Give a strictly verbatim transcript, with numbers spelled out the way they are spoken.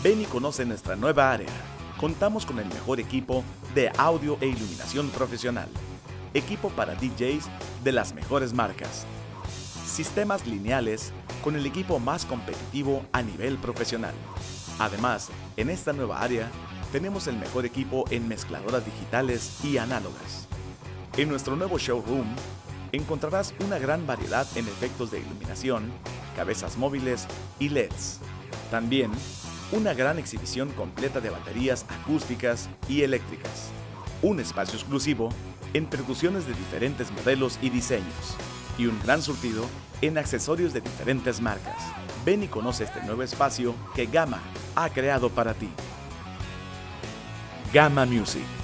Ven y conoce nuestra nueva área. Contamos con el mejor equipo de audio e iluminación profesional. Equipo para D Js de las mejores marcas. Sistemas lineales con el equipo más competitivo a nivel profesional. Además, en esta nueva área tenemos el mejor equipo en mezcladoras digitales y análogas. En nuestro nuevo showroom encontrarás una gran variedad en efectos de iluminación, cabezas móviles y L E Ds. También una gran exhibición completa de baterías acústicas y eléctricas. Un espacio exclusivo en percusiones de diferentes modelos y diseños. Y un gran surtido en accesorios de diferentes marcas. Ven y conoce este nuevo espacio que Gamma ha creado para ti. Gamma Music.